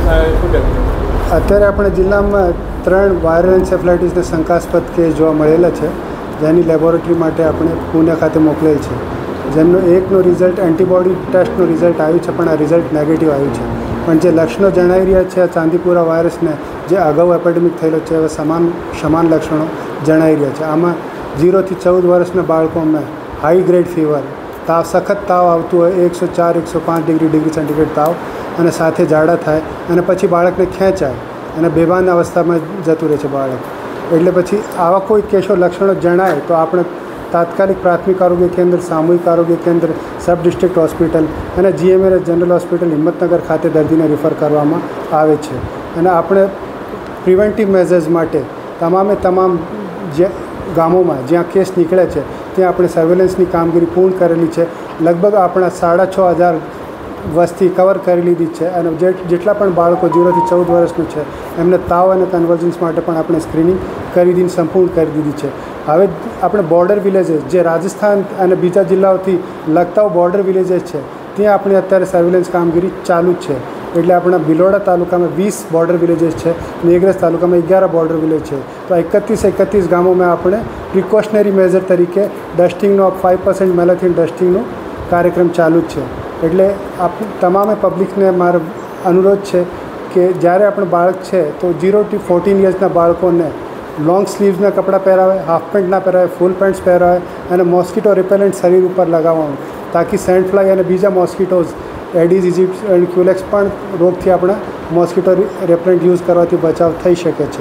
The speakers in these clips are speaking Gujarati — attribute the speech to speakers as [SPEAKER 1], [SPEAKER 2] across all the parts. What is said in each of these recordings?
[SPEAKER 1] અત્યારે આપણે જિલ્લામાં 3 વાયરલ એન્સેફલાઇટિસના શંકાસ્પદ કેસ જોવા મળેલા છે, જેની લેબોરેટરી માટે આપણે પુણે ખાતે મોકલેલ છે. જેમનો એકનો રિઝલ્ટ એન્ટીબોડી ટેસ્ટનું રિઝલ્ટ આવ્યું છે, પણ આ રિઝલ્ટ નેગેટિવ આવ્યું છે. પણ જે લક્ષણો જણાઈ રહ્યા છે ચાંદીપુરા વાયરસને જે અગાઉ એપિડેમિક થયેલો છે એવા સમાન લક્ષણો જણાઈ રહ્યા છે. આમાં 0 થી 14 વર્ષના બાળકોમાં હાઈ ગ્રેડ ફીવર, સખત તાવ આવતું હોય, 104-105 ડિગ્રી સેન્ટીગ્રેડ તાવ, અને સાથે ઝાડા થાય, અને પછી બાળકને ખેંચાય અને બેભાન અવસ્થામાં જતું રહે છે બાળક. એટલે પછી આવા કોઈ લક્ષણો જણાય તો આપણે તાત્કાલિક પ્રાથમિક આરોગ્ય કેન્દ્ર, સામૂહિક આરોગ્ય કેન્દ્ર, સબ ડિસ્ટ્રિક્ટ હોસ્પિટલ અને GMLS જનરલ હોસ્પિટલ હિંમતનગર ખાતે દર્દીને રિફર કરવામાં આવે છે. અને આપણે પ્રિવેન્ટિવ મેઝર્સ માટે તમામ જે ગામોમાં જ્યાં કેસ નીકળે છે ત્યાં આપણે સર્વેલન્સની કામગીરી પૂર્ણ કરેલી છે. લગભગ આપણા 6,500 વસ્તી કવર કરી લીધી છે. અને જેટલા પણ બાળકો 0 થી 14 વર્ષનું છે એમને તાવ અને કન્વર્જન્સ માટે પણ આપણે સ્ક્રીનિંગ કરી દીધી, સંપૂર્ણ કરી દીધી છે. હવે આપણે બોર્ડર વિલેજીસ જે રાજસ્થાન અને બીજા જિલ્લાઓથી લગતા બોર્ડર વિલેજીસ છે ત્યાં આપણે અત્યારે સર્વેલન્સ કામગીરી ચાલુ જ છે. એટલે આપણા ભિલોડા તાલુકામાં 20 બોર્ડર વિલેજીસ છે, મેઘરજ તાલુકામાં 11 બોર્ડર વિલેજ છે. તો 31 ગામોમાં આપણે પ્રિકોશનરી મેઝર તરીકે ડસ્ટિંગનો 5% મેલાથિન ડસ્ટિંગનો કાર્યક્રમ ચાલુ જ છે. એટલે તમામે પબ્લિકને મારો અનુરોધ છે કે જ્યારે આપણે બાળક છે તો 0 થી 14 યર્સના બાળકોને લોંગ સ્લીવ્સના કપડાં પહેરાવે, હાફ પેન્ટ ના પહેરાવે, ફૂલ પેન્ટ્સ પહેરાવે અને મોસ્કીટો રિપેલન્ટ શરીર ઉપર લગાવવાનું, તાકી સેન્ડ ફ્લાય અને બીજા મોસ્કીટોઝ એડિસ, ઇજિપ્ટ અને ક્યુલેક્સ પણ રોગથી આપણા મોસ્કીટો રિપેલન્ટ યુઝ કરવાથી બચાવ થઈ શકે છે.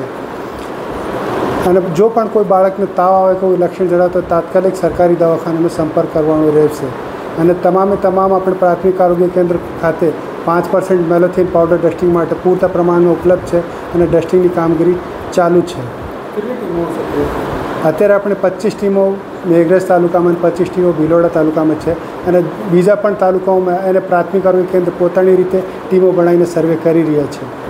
[SPEAKER 1] અને જો પણ કોઈ બાળકને તાવ આવે, કોઈ લક્ષણ જણાવતો તાત્કાલિક સરકારી દવાખાનાનો સંપર્ક કરવાનો રહેશે. અને તમામ આપણે પ્રાથમિક આરોગ્ય કેન્દ્ર ખાતે 5% મેલાથિન પાવડર ડસ્ટિંગ માટે પૂરતા પ્રમાણમાં ઉપલબ્ધ છે અને ડસ્ટિંગની કામગીરી ચાલુ છે. અત્યારે આપણે 25 ટીમો મેઘરજ તાલુકામાં, 25 ટીમો ભિલોડા તાલુકામાં છે. અને બીજા પણ તાલુકાઓમાં એને પ્રાથમિક આરોગ્ય કેન્દ્ર પોતાની રીતે ટીમો બનાવીને સર્વે કરી રહ્યા છે.